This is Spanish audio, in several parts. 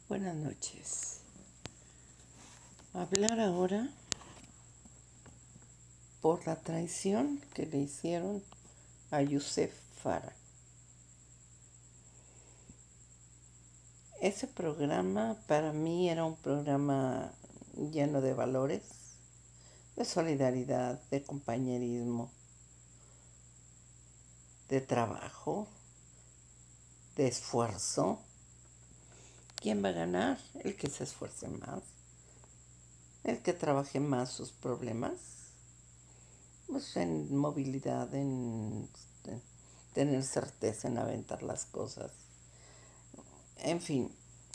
Buenas noches. Hablar ahora por la traición que le hicieron a Youssef Farah. Ese programa para mí era un programa lleno de valores, de solidaridad, de compañerismo, de trabajo, de esfuerzo. ¿Quién va a ganar? El que se esfuerce más, el que trabaje más sus problemas, pues en movilidad, en tener certeza, en aventar las cosas. En fin,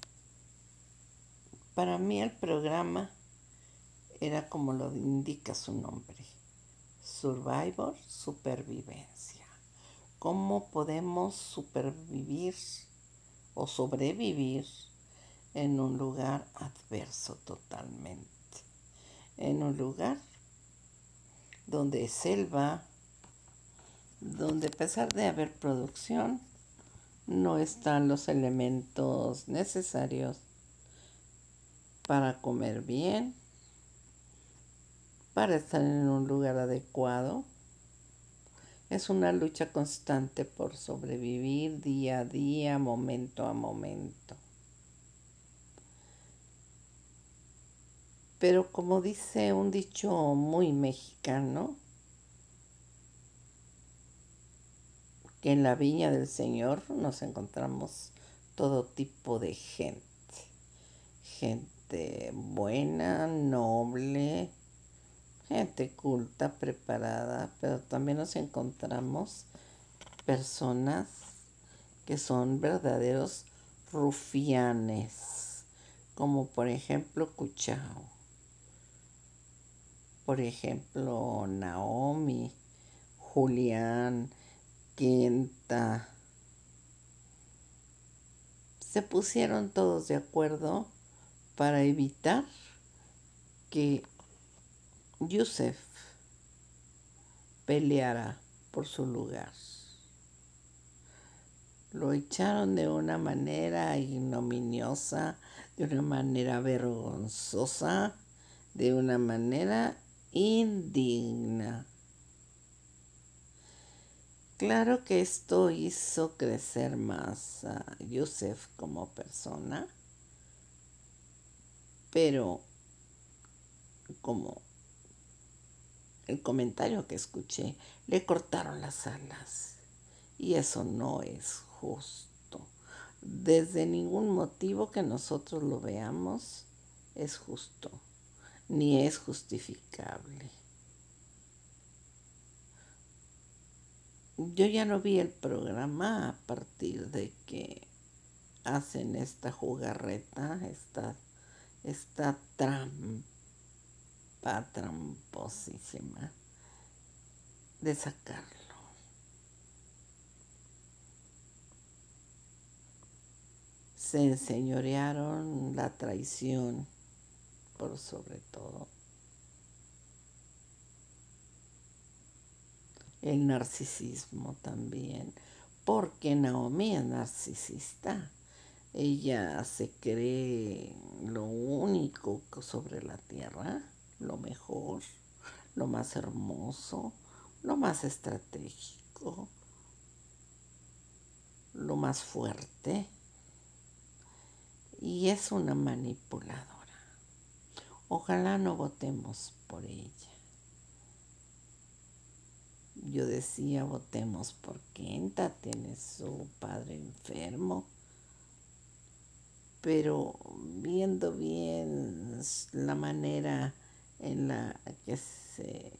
para mí el programa era como lo indica su nombre, Survivor, supervivencia. ¿Cómo podemos supervivir o sobrevivir en un lugar adverso totalmente? En un lugar donde es selva, donde a pesar de haber producción, no están los elementos necesarios para comer bien, para estar en un lugar adecuado. Es una lucha constante por sobrevivir día a día, momento a momento. Pero como dice un dicho muy mexicano, que en la viña del Señor nos encontramos todo tipo de gente. Gente buena, noble, gente culta, preparada, pero también nos encontramos personas que son verdaderos rufianes, como por ejemplo Cuchao, por ejemplo Naomi, Julián, Kenta. Se pusieron todos de acuerdo para evitar que Youssef peleara por su lugar. Lo echaron de una manera ignominiosa, de una manera vergonzosa, de una manera indigna. Claro que esto hizo crecer más a Youssef como persona, pero como el comentario que escuché, le cortaron las alas. Y eso no es justo. Desde ningún motivo que nosotros lo veamos es justo, ni es justificable. Yo ya no vi el programa a partir de que hacen esta jugarreta, esta tramposísima de sacarlo. Se enseñorearon la traición por sobre todo, el narcisismo también, porque Naomi es narcisista. Ella se cree lo único sobre la tierra, lo mejor, lo más hermoso, lo más estratégico, lo más fuerte, y es una manipuladora. Ojalá no votemos por ella. Yo decía, votemos por Kenta, tiene su padre enfermo, pero viendo bien la manera en la que se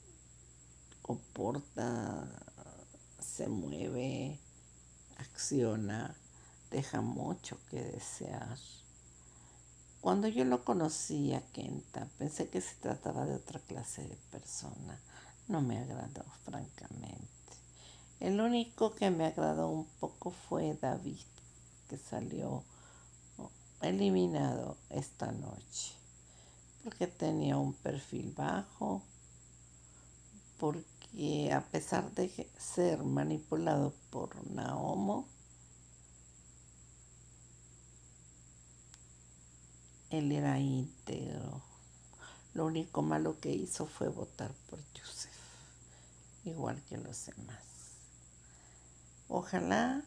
comporta, se mueve, acciona, deja mucho que desear. Cuando yo lo conocí a Kenta, pensé que se trataba de otra clase de persona. No me agradó, francamente. El único que me agradó un poco fue David, que salió eliminado esta noche, porque tenía un perfil bajo, porque a pesar de ser manipulado por Naomi, Él era íntegro. Lo único malo que hizo fue votar por Yusef, igual que los demás. Ojalá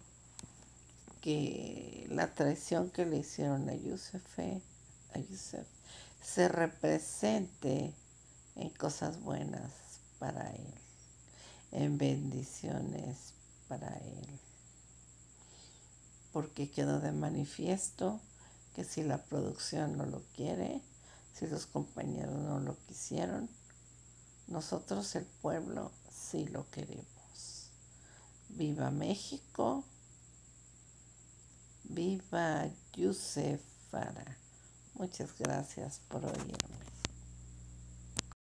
que la traición que le hicieron a Yusef se represente en cosas buenas para él, en bendiciones para él, porque quedó de manifiesto que si la producción no lo quiere, si los compañeros no lo quisieron, nosotros el pueblo sí lo queremos. Viva México, viva Yusef Fara. Muchas gracias por oírme.